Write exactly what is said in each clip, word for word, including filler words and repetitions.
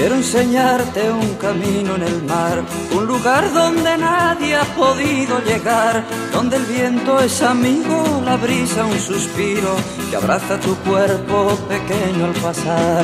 Quiero enseñarte un camino en el mar, un lugar donde nadie ha podido llegar, donde el viento es amigo, la brisa un suspiro que abraza tu cuerpo pequeño al pasar.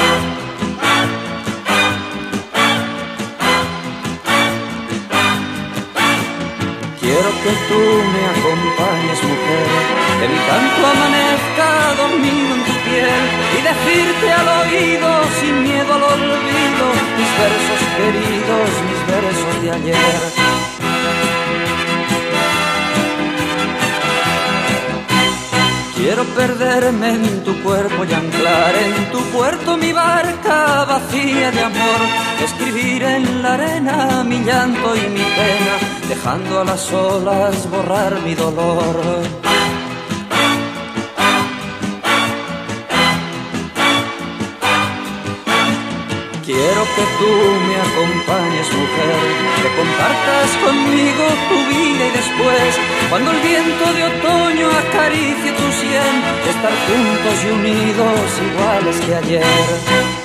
Quiero que tú me acompañes, mujer, que mi canto amanezca dormido en tu piel y decirte al oído, sin miedo al olvido, mis versos queridos, mis versos de ayer. Quiero perderme en tu cuerpo y anclar en tu puerto mi barca vacía de amor, escribir en la arena mi llanto y mi pena, dejando a las olas borrar mi dolor. Quiero que tú me acompañes, mujer, que compartas conmigo tu vida y después, cuando el viento de otoño acaricie tu sien, estar juntos y unidos iguales que ayer.